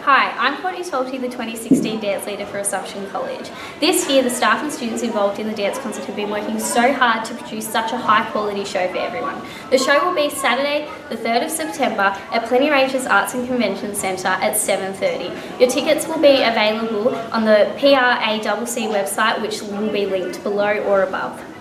Hi, I'm Courtney Salty, the 2016 Dance Leader for Assumption College. This year, the staff and students involved in the dance concert have been working so hard to produce such a high quality show for everyone. The show will be Saturday, the 3rd of September at Plenty Ranges Arts and Convention Centre at 7:30. Your tickets will be available on the PRACC website, which will be linked below or above.